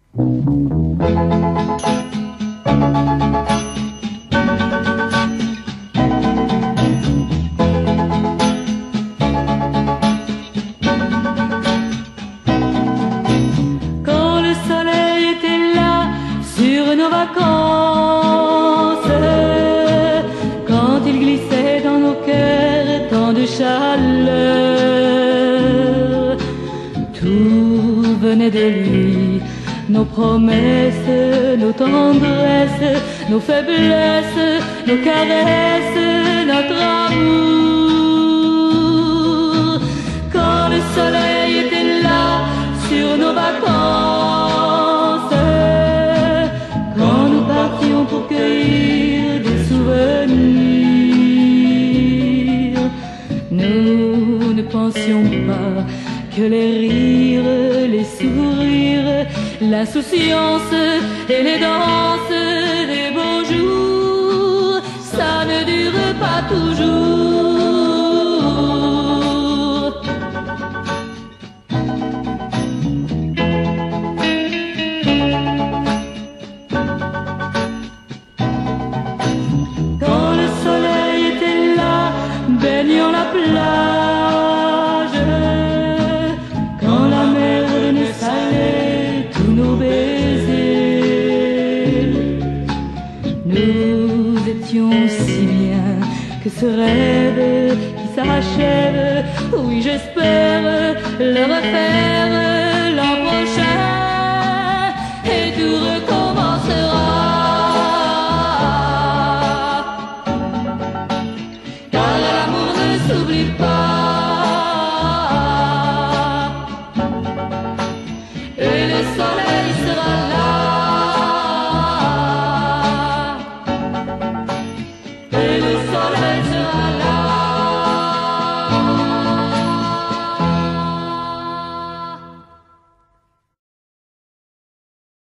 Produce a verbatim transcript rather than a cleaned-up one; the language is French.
Quand le soleil était là sur nos vacances, quand il glissait dans nos cœurs tant de chaleur, tout venait de lui, nos promesses, nos tendresses, nos faiblesses, nos caresses, notre amour. Quand le soleil était là sur nos vacances, quand nous partions pour cueillir des souvenirs, nous ne pensions pas que les rires, les sourires, l'insouciance et les danses des beaux jours, ça ne dure pas toujours. Quand le soleil était là, baignant la plage, quand la mer nous salait tous nos baisers, nous étions si bien que ce rêve qui s'achève, oui j'espère le refaire